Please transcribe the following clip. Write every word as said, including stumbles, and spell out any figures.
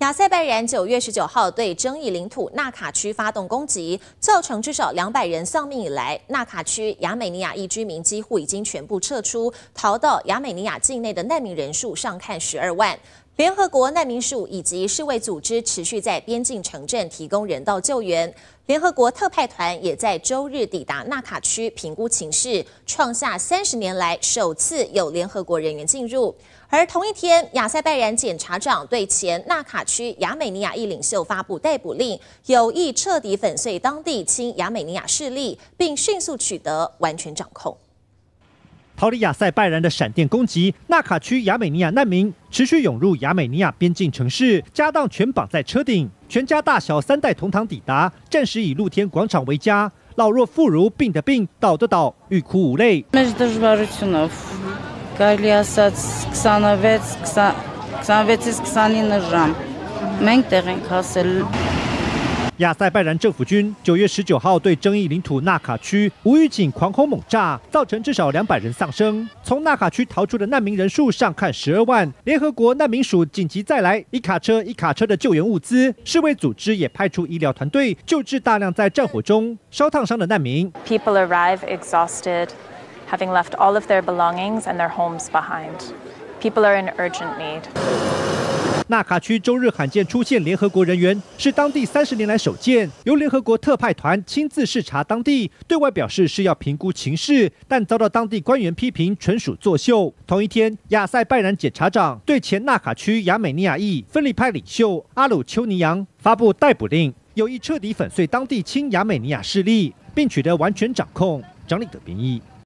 亚塞拜然九月十九号对争议领土纳卡区发动攻击，造成至少两百人丧命以来，纳卡区亚美尼亚裔居民几乎已经全部撤出，逃到亚美尼亚境内的难民人数上看十二万。联合国难民署以及世卫组织持续在边境城镇提供人道救援。联合国特派团也在周日抵达纳卡区评估情势，创下三十年来首次有联合国人员进入。而同一天，亚塞拜然检察长对前纳卡区亚美尼亚裔领袖发布逮捕令，有意彻底粉碎当地亲亚美尼亚势力，并迅速取得完全掌控。 逃离亚塞拜然的闪电攻击，纳卡区亚美尼亚难民持续涌入亚美尼亚边境城市，家当全绑在车顶，全家大小三代同堂抵达，暂时以露天广场为家。老弱妇孺，病的病，倒的倒，欲哭无泪。 Կարելի ասած քսանվեց քսանվեցից քսանինը ժամ մենք տեղ ենք հասել。 亚塞拜然政府军九月十九号对争议领土纳卡区无预警狂轰猛炸，造成至少两百人丧生。从纳卡区逃出的难民人数上看十二万。联合国难民署紧急再来，一卡车一卡车的救援物资。世卫组织也派出医疗团队救治大量在战火中烧烫伤的难民。 People arrive exhausted.Having left all of their belongings and their homes behind. People are in urgent need. 纳卡区周日罕见出现联合国人员，是当地三十年来首见。由联合国特派团亲自视察当地，对外表示是要评估情势，但遭到当地官员批评纯属作秀。同一天，亚塞拜然检察长对前纳卡区亚美尼亚裔分离派领袖阿鲁丘尼扬发布逮捕令，有意彻底粉碎当地亲亚美尼亚势力，并取得完全掌控。张立德编译。